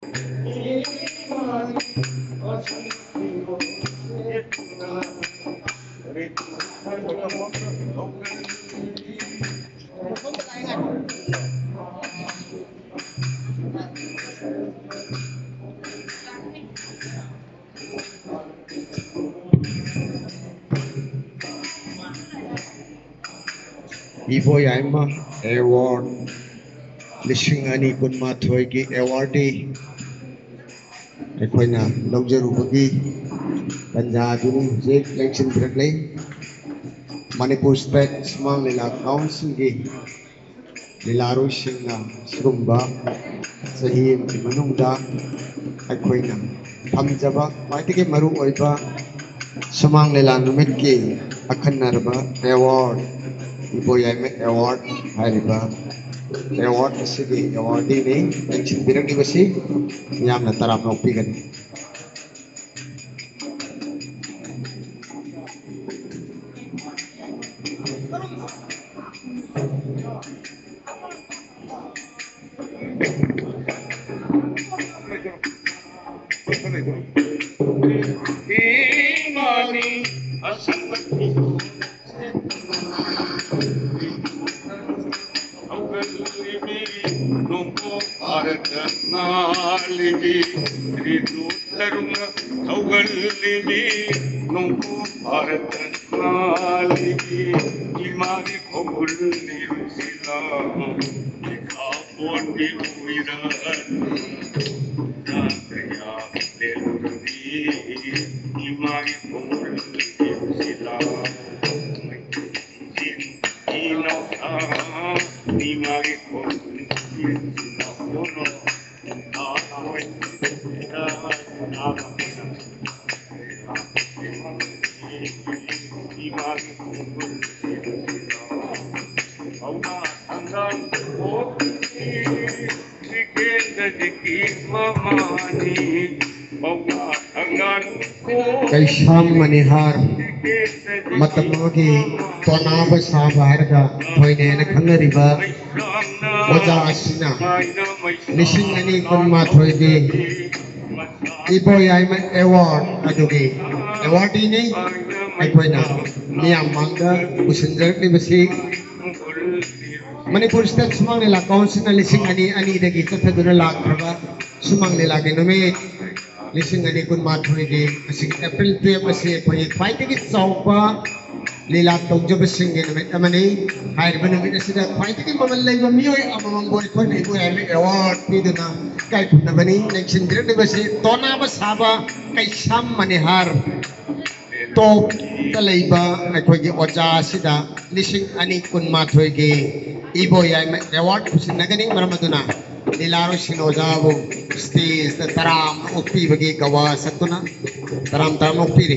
Ivo Yaima Award Lishing Ani Kunma Thoigi Awardee Ekoina Longjarubagi Panjaduni Jake Election Bradley Manipur State Small Lila Council Gi Lilaru Shingna Srumba Sahim Manungda Ekoina Pamjaba Maitiki Maru Oiba Sumang Lila Numiki Akanarba Award Ivo Yaima Award Hariba Award Sigi Awardee ni Election Bradley Basi Yamna Tarap Nopigan Imani asambati Augalibi Nungo Aratanalibi Ridu Tarunga Augalibi Nungo Aratanalibi Imani Kogul Nirusila Ikaponi Uiran Nataya Delurdi Imani Kogul Nirusila Inoka Imani Kogul Nirusila Yono Nahoy Imani Kogul Auna Sangan Oti Sikendadiki Mamani Auna Sangan Kay Sham Manihar Matamagi Tonaba Sabarga Toine Kangariba Oja Asina Lishing Ani Kunma Thoigi Ivo Yaima Award Adugi Awardee ni Ekoina Miyam Manga Usinjak ni Basi Manipur State Sumang Nila Council na Lishing Ani Dagi Tataduna Lakraba Sumang Nila Ginumit Lishing Ani Kunma Thoigi Asing April 12 Basi Ekoina Fight Agit Saupa Lila Tongjo Basing Ginumit Amani Hair Banumit Asida Fight Agit Mamalay Mamiyoy Amamang Boycon Ivo Yaima Award Piduna Kay Punabani Election Bradley Basi Tona Basaba Kay Sham Manihar Top Talaiba Ekoigi Oja Sida Lishing Ani Kunma Thoigi Ivo Yaima Award Pusinagani Maramaduna Nilaro Shinojabu Stage the Taram Ukpi Bagi Gawa Satuna Taram Ukpiri